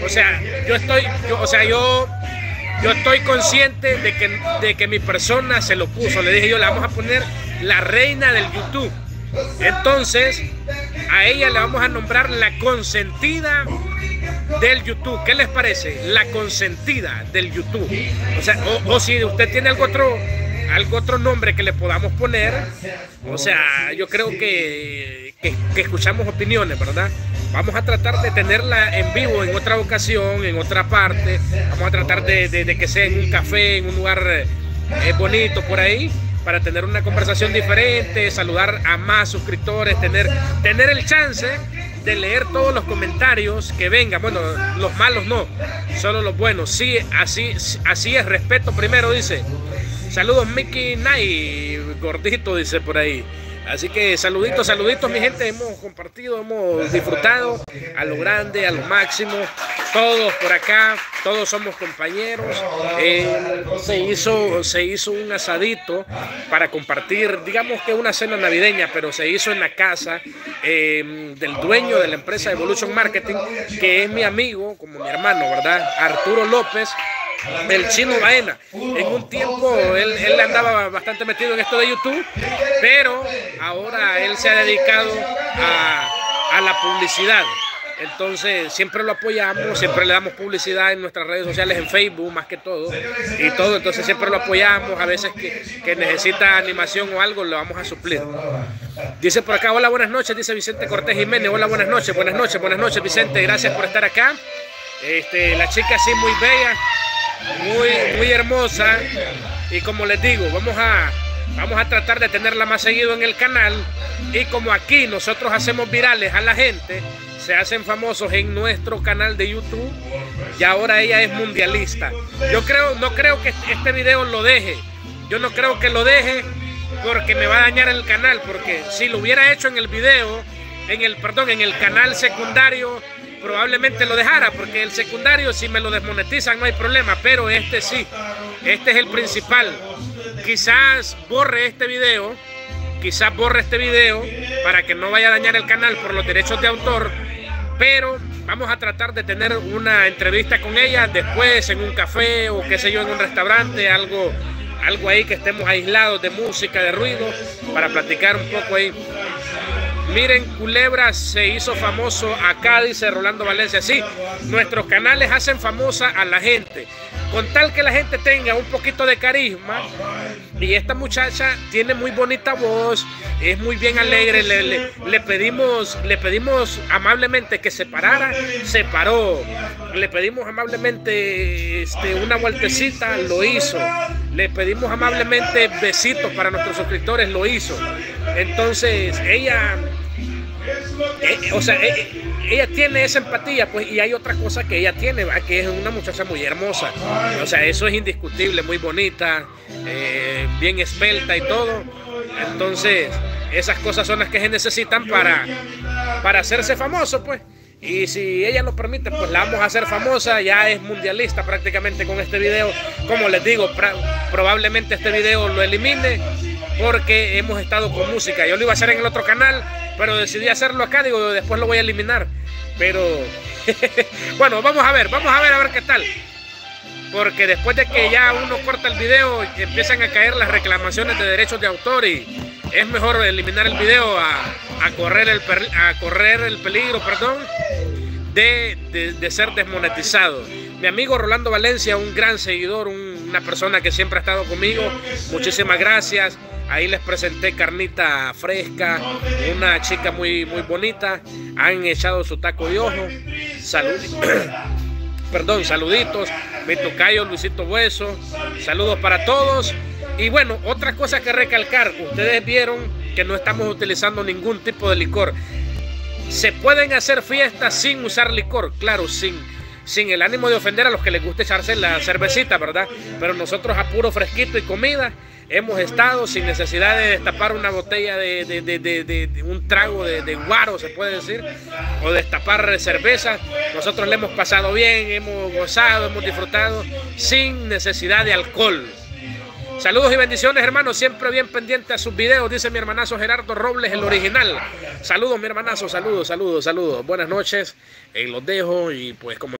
O sea, yo estoy consciente de que mi persona se lo puso. Le dije yo, le vamos a poner la reina del YouTube. Entonces, a ella le vamos a nombrar la consentida del YouTube. ¿Qué les parece? La consentida del YouTube. O sea, o si usted tiene algo otro nombre que le podamos poner, o sea, yo creo que escuchamos opiniones, ¿verdad? Vamos a tratar de tenerla en vivo en otra ocasión, en otra parte. Vamos a tratar de que sea en un café, en un lugar bonito por ahí, para tener una conversación diferente, saludar a más suscriptores, tener el chance de leer todos los comentarios que vengan. Bueno, los malos no, solo los buenos. Sí, así es, respeto primero, dice. Saludos Mickey Nay, gordito, dice por ahí. Así que saluditos, mi gente. Hemos compartido, hemos disfrutado a lo grande, a lo máximo. Todos por acá, todos somos compañeros. Se hizo un asadito para compartir, digamos que una cena navideña, pero se hizo en la casa del dueño de la empresa Evolution Marketing, que es mi amigo, como mi hermano, ¿verdad? Arturo López, el Chino Baena. En un tiempo él andaba bastante metido en esto de YouTube, pero ahora él se ha dedicado a la publicidad. Entonces siempre lo apoyamos, siempre le damos publicidad en nuestras redes sociales, en Facebook más que todo, entonces siempre lo apoyamos. A veces que necesita animación o algo, lo vamos a suplir. Dice por acá, hola, buenas noches, dice Vicente Cortés Jiménez. Hola, buenas noches Vicente, gracias por estar acá. La chica sí muy bella, muy hermosa, y como les digo, vamos a tratar de tenerla más seguido en el canal. Y como aquí nosotros hacemos virales a la gente, se hacen famosos en nuestro canal de YouTube, y ahora ella es mundialista. No creo que este video lo deje. Yo no creo que lo deje porque me va a dañar el canal, porque si lo hubiera hecho en el video, en el canal secundario, probablemente lo dejara, porque el secundario, si me lo desmonetizan no hay problema, pero este sí, este es el principal. Quizás borre este video para que no vaya a dañar el canal por los derechos de autor, pero vamos a tratar de tener una entrevista con ella después en un café o qué sé yo, en un restaurante, algo ahí que estemos aislados de música, de ruido, para platicar un poco ahí. Miren, Culebra se hizo famoso acá, dice Rolando Valencia. Sí, nuestros canales hacen famosa a la gente, con tal que la gente tenga un poquito de carisma. Y esta muchacha tiene muy bonita voz, es muy bien alegre. Le pedimos amablemente que se parara, se paró. Le pedimos amablemente una vueltecita, lo hizo. Le pedimos amablemente besitos para nuestros suscriptores, lo hizo. Entonces ella tiene esa empatía, pues, y hay otra cosa que ella tiene, que es una muchacha muy hermosa. O sea, eso es indiscutible, muy bonita, bien esbelta y todo. Entonces, esas cosas son las que se necesitan para hacerse famoso, pues. Y si ella lo permite, pues la vamos a hacer famosa. Ya es mundialista prácticamente con este video. Como les digo, probablemente este video lo elimine, porque hemos estado con música. Yo lo iba a hacer en el otro canal, pero decidí hacerlo acá. Digo, después lo voy a eliminar. Pero bueno, vamos a ver qué tal. Porque después de que ya uno corta el video, empiezan a caer las reclamaciones de derechos de autor, y es mejor eliminar el video a correr el peligro, perdón, de ser desmonetizado. Mi amigo Rolando Valencia, un gran seguidor, una persona que siempre ha estado conmigo, muchísimas gracias. Ahí les presenté carnita fresca, una chica muy bonita. Han echado su taco de ojo. Saluditos. Mi tocayo Luisito Hueso. Saludos para todos. Y bueno, otra cosa que recalcar. Ustedes vieron que no estamos utilizando ningún tipo de licor. Se pueden hacer fiestas sin usar licor, claro, sin el ánimo de ofender a los que les gusta echarse la cervecita, ¿verdad? Pero nosotros a puro fresquito y comida hemos estado sin necesidad de destapar una botella de un trago de guaro, se puede decir, o destapar cerveza. Nosotros le hemos pasado bien, hemos gozado, hemos disfrutado sin necesidad de alcohol. Saludos y bendiciones, hermanos, siempre bien pendiente a sus videos, dice mi hermanazo Gerardo Robles, el original. Saludos, mi hermanazo, saludos. Buenas noches, los dejo, y pues como